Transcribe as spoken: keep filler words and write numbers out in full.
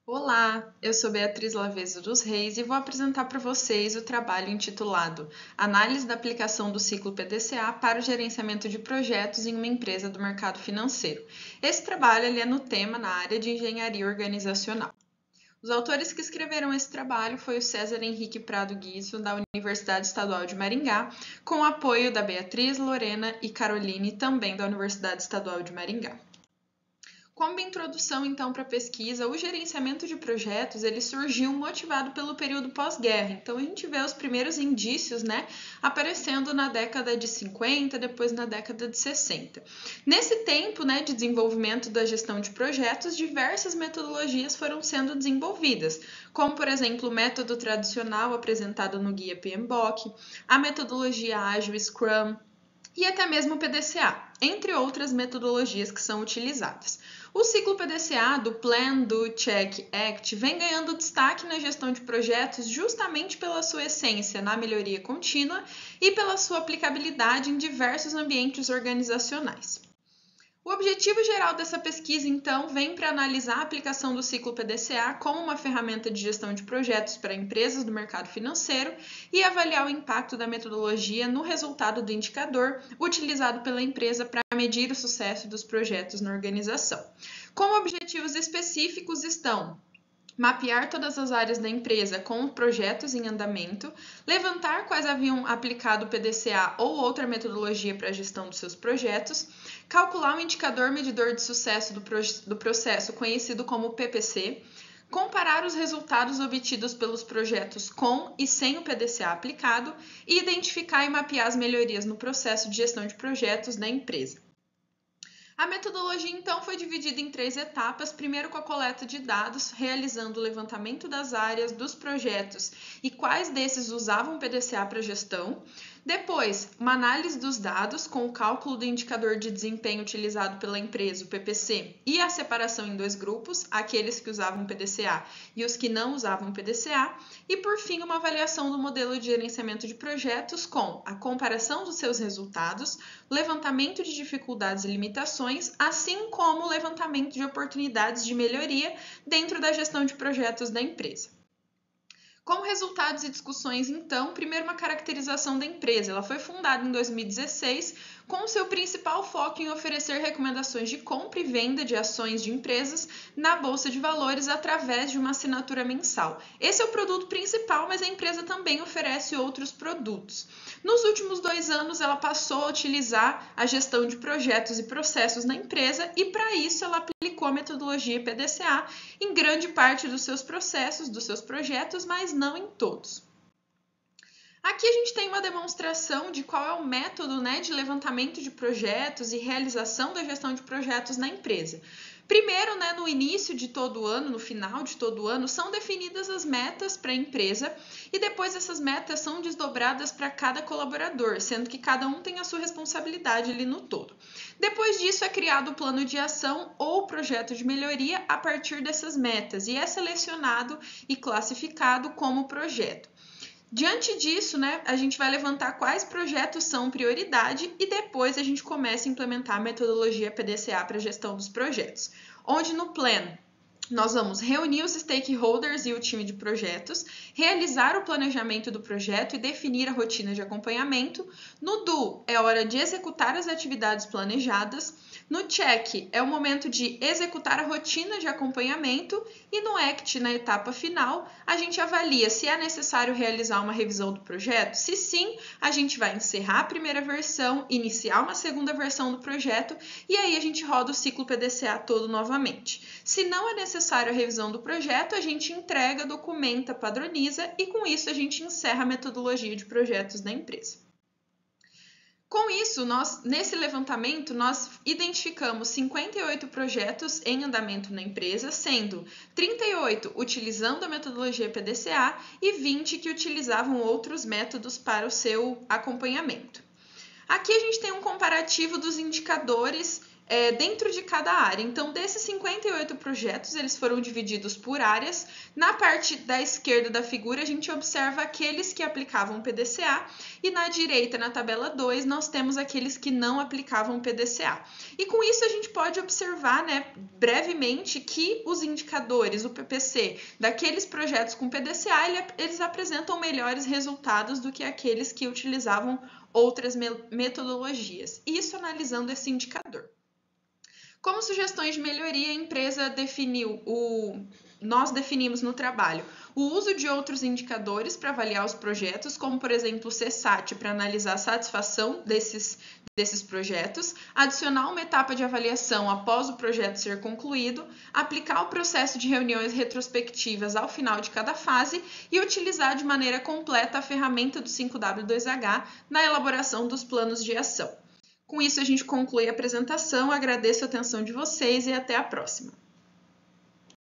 Olá, eu sou Beatriz Laveso dos Reis e vou apresentar para vocês o trabalho intitulado Análise da aplicação do ciclo P D C A para o gerenciamento de projetos em uma empresa do mercado financeiro. Esse trabalho ele é no tema na área de engenharia organizacional. Os autores que escreveram esse trabalho foi o César Henrique Prado Guizo, da Universidade Estadual de Maringá, com o apoio da Beatriz, Lorena e Caroline, também da Universidade Estadual de Maringá. Como introdução, então, para a pesquisa, o gerenciamento de projetos ele surgiu motivado pelo período pós-guerra. Então, a gente vê os primeiros indícios, né, aparecendo na década de cinquenta, depois na década de sessenta. Nesse tempo, né, de desenvolvimento da gestão de projetos, diversas metodologias foram sendo desenvolvidas, como, por exemplo, o método tradicional apresentado no guia P M B O K, a metodologia ágil Scrum, e até mesmo o P D C A, entre outras metodologias que são utilizadas. O ciclo P D C A do Plan, Do, Check, Act vem ganhando destaque na gestão de projetos justamente pela sua essência na melhoria contínua e pela sua aplicabilidade em diversos ambientes organizacionais. O objetivo geral dessa pesquisa, então, vem para analisar a aplicação do ciclo P D C A como uma ferramenta de gestão de projetos para empresas do mercado financeiro e avaliar o impacto da metodologia no resultado do indicador utilizado pela empresa para medir o sucesso dos projetos na organização. Como objetivos específicos estão mapear todas as áreas da empresa com projetos em andamento, levantar quais haviam aplicado o P D C A ou outra metodologia para a gestão dos seus projetos, calcular um indicador medidor de sucesso do, pro do processo conhecido como P P C, comparar os resultados obtidos pelos projetos com e sem o P D C A aplicado e identificar e mapear as melhorias no processo de gestão de projetos da empresa. A metodologia, então, foi dividida em três etapas, primeiro com a coleta de dados, realizando o levantamento das áreas, dos projetos e quais desses usavam P D C A para gestão. Depois, uma análise dos dados, com o cálculo do indicador de desempenho utilizado pela empresa, o P P C, e a separação em dois grupos, aqueles que usavam P D C A e os que não usavam P D C A. E, por fim, uma avaliação do modelo de gerenciamento de projetos com a comparação dos seus resultados, levantamento de dificuldades e limitações, assim como o levantamento de oportunidades de melhoria dentro da gestão de projetos da empresa. Como resultados e discussões, então, primeiro uma caracterização da empresa. Ela foi fundada em dois mil e dezesseis com seu principal foco em oferecer recomendações de compra e venda de ações de empresas na Bolsa de Valores através de uma assinatura mensal. Esse é o produto principal, mas a empresa também oferece outros produtos. Nos últimos dois anos, ela passou a utilizar a gestão de projetos e processos na empresa e, para isso, ela aplicou a metodologia P D C A em grande parte dos seus processos, dos seus projetos, mas não em todos. Aqui a gente tem uma demonstração de qual é o método, né, de levantamento de projetos e realização da gestão de projetos na empresa. Primeiro, né, no início de todo o ano, no final de todo o ano, são definidas as metas para a empresa e depois essas metas são desdobradas para cada colaborador, sendo que cada um tem a sua responsabilidade ali no todo. Depois disso é criado o plano de ação ou projeto de melhoria a partir dessas metas e é selecionado e classificado como projeto. Diante disso, né, a gente vai levantar quais projetos são prioridade e depois a gente começa a implementar a metodologia P D C A para a gestão dos projetos, onde no Plan nós vamos reunir os stakeholders e o time de projetos, realizar o planejamento do projeto e definir a rotina de acompanhamento. No Do, é hora de executar as atividades planejadas. No Check, é o momento de executar a rotina de acompanhamento. E no Act, na etapa final, a gente avalia se é necessário realizar uma revisão do projeto. Se sim, a gente vai encerrar a primeira versão, iniciar uma segunda versão do projeto e aí a gente roda o ciclo P D C A todo novamente. Se não é necessário necessário a revisão do projeto, a gente entrega, documenta, padroniza e com isso a gente encerra a metodologia de projetos da empresa. Com isso, nós, nesse levantamento, nós identificamos cinquenta e oito projetos em andamento na empresa, sendo trinta e oito utilizando a metodologia P D C A e vinte que utilizavam outros métodos para o seu acompanhamento. Aqui a gente tem um comparativo dos indicadores é, dentro de cada área. Então, desses cinquenta e oito projetos, eles foram divididos por áreas. Na parte da esquerda da figura, a gente observa aqueles que aplicavam P D C A e na direita, na tabela dois, nós temos aqueles que não aplicavam P D C A. E com isso a gente pode observar, né, brevemente que os indicadores, o P P C, daqueles projetos com P D C A, eles apresentam melhores resultados do que aqueles que utilizavam outras metodologias. Isso analisando esse indicador. Como sugestões de melhoria, a empresa definiu o... Nós definimos no trabalho o uso de outros indicadores para avaliar os projetos, como, por exemplo, o C SAT para analisar a satisfação desses, desses projetos, adicionar uma etapa de avaliação após o projeto ser concluído, aplicar o processo de reuniões retrospectivas ao final de cada fase e utilizar de maneira completa a ferramenta do cinco W dois H na elaboração dos planos de ação. Com isso, a gente conclui a apresentação, agradeço a atenção de vocês e até a próxima.